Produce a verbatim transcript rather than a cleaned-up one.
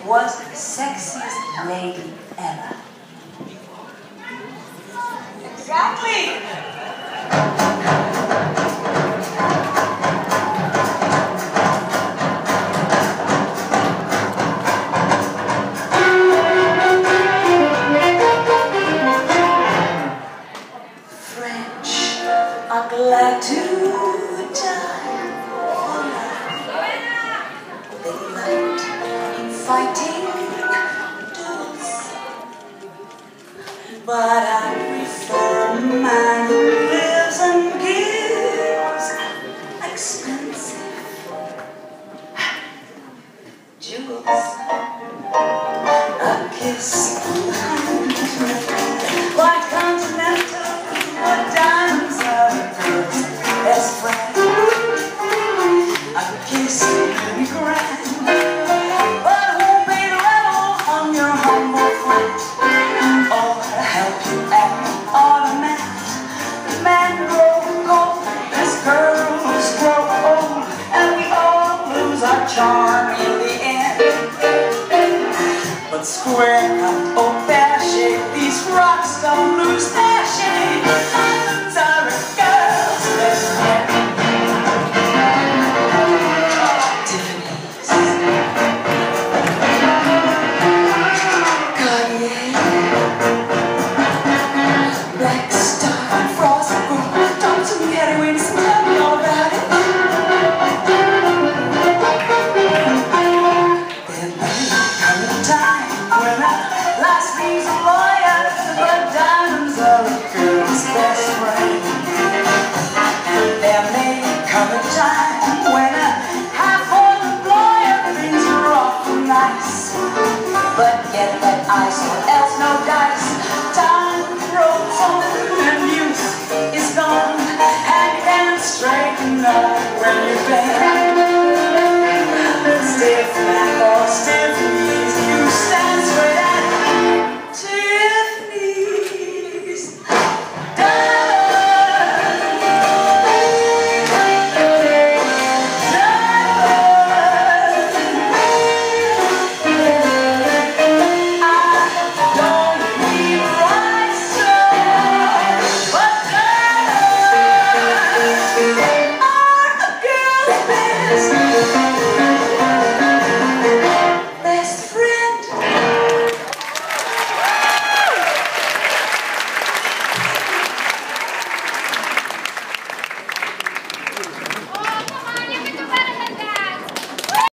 was the sexiest lady ever. Exactly. French are glad to die for love. They liked fighting duels, but I prefer a man who lives and gives expensive jewels. A kiss quite continental, but diamonds are a girl's best friend. A kiss really grand, but won't be level on your humble friend. Or help you act on a man. Men grow cold as girls grow old, and we all lose our charm in the end. But square cut or pear shape, these rocks don't lose their shape. Diamonds are a girl's best friend. Tiffany's, Cartier, Black Star, Frost, Gold, Thompson, Headwinds, tell me all about it. There may come a time when a last name's a lawyer, but diamonds are a girl's best friend. There may come a time when a half-ordered lawyer things are awful nice, but get that ice or else no dice. Time rolls on and youth is gone, and you can't straighten up when you bend. Stiff neck or stiff knees, you stand straight at Tiffany's.